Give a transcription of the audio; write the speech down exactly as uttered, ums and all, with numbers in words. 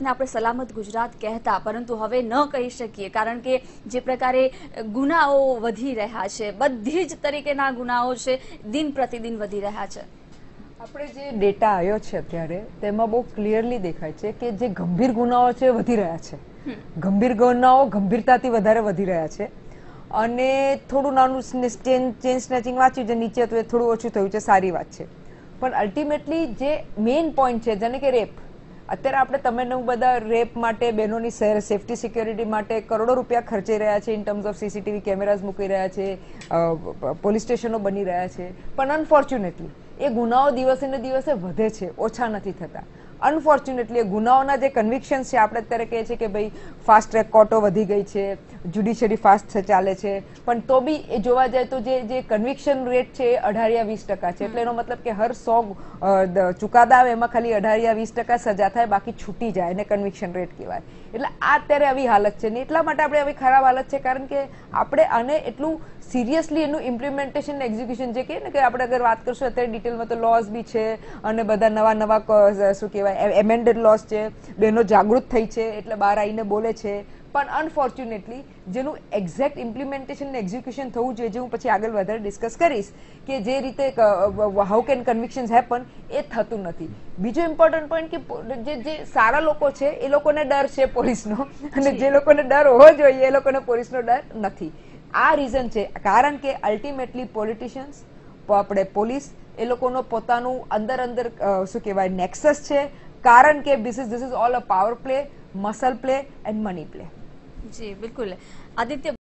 ગુજરાતને આપણે સલામત ગુજરાત કહેતા, પરંતુ હવે ન કહી શકીએ, કારણ કે જે પ્રકારે ગુનાઓ વધી રહ્યા છે, બધી જ તરીકેના ગુનાઓ છે દિન પ્રતિદિન વધી રહ્યા છે. આપણે જે ડેટા આવ્યો છે અત્યારે તેમાં બહુ ક્લિયરલી દેખાય છે કે જે ગંભીર ગુનાઓ છે વધી રહ્યા છે. ગંભીર ગુનાઓ ગંભીરતાથી વધારે વધી રહ્યા છે. અને થોડું નાનું ચેન સ્નેચિંગ વાંચ્યું છે નીચે તો એ થોડું ઓછું થયું છે, સારી વાત છે. પણ અલ્ટિમેટલી જે મેઇન પોઈન્ટ છે, જેને કે રેપ, અત્યારે આપણે તમે બધા રેપ માટે, બહેનોની સેફટી સિક્યોરિટી માટે કરોડો રૂપિયા ખર્ચી રહ્યા છે. In terms of CCTV cameras મૂકી રહ્યા છે, પોલીસ સ્ટેશનો બની રહ્યા છે. પણ અનફોર્ચ્યુનેટલી એ ગુનાઓ દિવસે ને દિવસે વધે છે, ઓછા નથી થતા. અનફોર્ચ્યુનેટલી ગુનાઓના જે કન્વિક્શન્સ છે, આપણે અત્યારે કહીએ છીએ કે ભાઈ ફાસ્ટ ટ્રેક કોર્ટો વધી ગઈ છે, જ્યુડિશિયરી ફાસ્ટ ચાલે છે, પણ તો બી એ જોવા જાય તો જે જે કન્વિક્શન રેટ છે એ અઢાર યા વીસ ટકા છે. એટલે એનો મતલબ કે હર સો ચુકાદા આવે એમાં ખાલી અઢાર યા વીસ ટકા સજા થાય, બાકી છૂટી જાય, એને કન્વિક્શન રેટ કહેવાય. એટલે આ અત્યારે આવી હાલત છે ને એટલા માટે આપણે આવી ખરાબ હાલત છે, કારણ કે આપણે આને એટલું સિરિયસલી એનું ઇમ્પ્લિમેન્ટેશન એક્ઝિક્યુશન જે કહે ને કે આપણે અગર વાત કરશું અત્યારે ડિટેલમાં તો લોઝ બી છે અને બધા નવા નવા શું કહેવાય એમેન્ડેડ લોઝ છે, બહેનો જાગૃત થઈ છે એટલે બહાર આવીને બોલે છે. પણ અનફોર્ચ્યુનેટલી જેનું એક્ઝેક્ટ ઇમ્પ્લિમેન્ટેશન એક્ઝિક્યુશન થવું જોઈએ, જે હું પછી આગળ વધારે ડિસ્કસ કરીશ કે જે રીતે હાઉ કેન કન્વિક્શન્સ હેપન, એ થતું નથી. બીજો ઇમ્પોર્ટન્ટ પોઈન્ટ કે જે જે સારા લોકો છે એ લોકોને ડર છે પોલીસનો, અને જે લોકોને ડર હોવો જોઈએ એ લોકોને પોલીસનો ડર નથી. આ રીઝન છે, કારણ કે અલ્ટિમેટલી પોલિટિશિયન્સ, આપણે પોલીસ, એ લોકોનો પોતાનું અંદર અંદર શું કહેવાય નેક્સસ છે, કારણ કે this is this is all a power play, muscle play and money play. જી બિલકુલ આદિત્ય.